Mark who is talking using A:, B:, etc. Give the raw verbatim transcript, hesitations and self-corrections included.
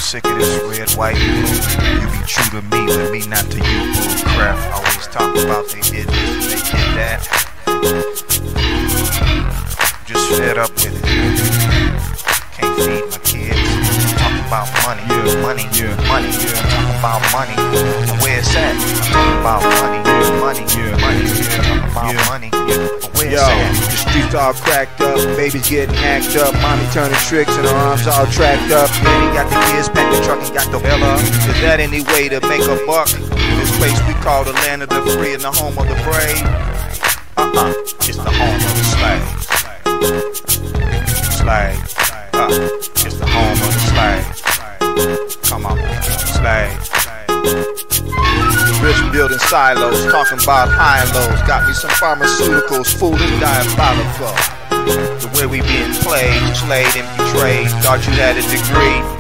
A: sick of this red, white, blue. You be true to me, but me not to you, bull crap. Always talk about they did this, they did that. Just fed up with it. Can't feed my kids. Talk about money, yeah, money, yeah, money, yeah. Talk about money, but where it's at? Talk about money, yeah, money, yeah, money, yeah. Talk about yeah. money, yeah, but where it's at?
B: The streets all cracked up, babies getting hacked up, mommy turning tricks and her arms all tracked up.
A: Daddy got the kids, packed the truck and got the hell up. Is that any way to make a buck? This place we call the land of the free and the home of the brave. Uh-uh, it's the home of the slave. Slave, uh, it's the home of the slave. Come on, slave. The rich building silos, talking about high and lows. Got me some pharmaceuticals, food is diabolical. The way we being played, slayed and betrayed. Thought you had a degree.